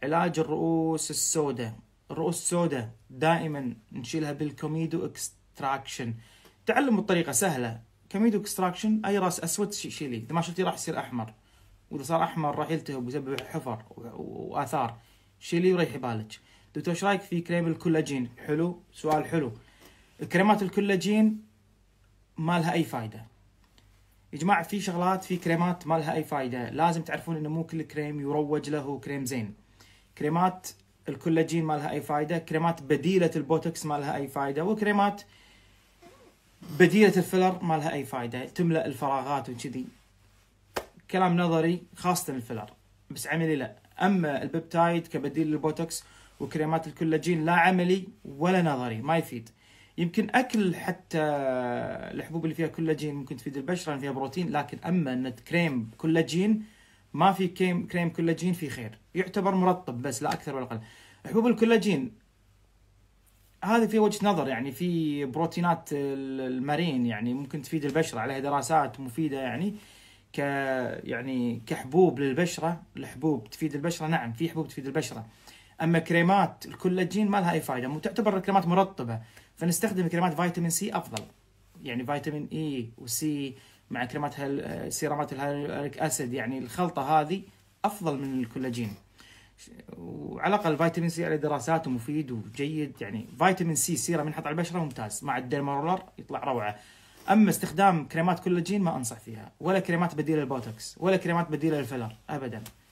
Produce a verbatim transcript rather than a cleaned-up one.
علاج الرؤوس السوداء. الرؤوس السوداء دائما نشيلها بالكوميدو اكستراكشن. تعلم الطريقه سهله، كوميدو اكستراكشن، اي راس اسود شيليه، اذا ما شلتيه راح يصير احمر، واذا صار احمر راح يلتهب ويسبب حفر واثار، شيليه وريحي بالك. دكتور ايش رايك في كريم الكولاجين؟ حلو، سؤال حلو. كريمات الكولاجين ما لها اي فايده يا جماعه. في شغلات، في كريمات ما لها اي فايده، لازم تعرفون انه مو كل كريم يروج له كريم زين. كريمات الكولاجين ما لها اي فايده، كريمات بديله البوتوكس ما لها اي فايده، وكريمات بديله الفيلر ما لها اي فايده، تملا الفراغات وكذي. كلام نظري خاصه الفيلر، بس عملي لا. اما البيبتايد كبديل للبوتوكس وكريمات الكولاجين لا عملي ولا نظري، ما يفيد. يمكن اكل حتى الحبوب اللي فيها كولاجين ممكن تفيد البشره لان فيها بروتين، لكن اما ان كريم كولاجين، ما في كريم كريم كولاجين في خير، يعتبر مرطب بس لا اكثر ولا اقل. حبوب الكولاجين هذه في وجهة نظر، يعني في بروتينات المارين يعني ممكن تفيد البشره، عليها دراسات مفيده يعني ك يعني كحبوب للبشره. الحبوب تفيد البشره، نعم في حبوب تفيد البشره. اما كريمات الكولاجين ما لها اي فائده، مو تعتبر الكريمات مرطبه، فنستخدم كريمات فيتامين سي افضل، يعني فيتامين اي وسي مع كريمات هال... سيرامات الهيالورونيك اسيد، يعني الخلطه هذه افضل من الكولاجين. وعلى الاقل فيتامين سي على دراسات ومفيد وجيد، يعني فيتامين سي سيرم ينحط على البشره ممتاز، مع الديرمارولر يطلع روعه. اما استخدام كريمات كولاجين ما انصح فيها، ولا كريمات بديله للبوتوكس، ولا كريمات بديله للفيلر ابدا.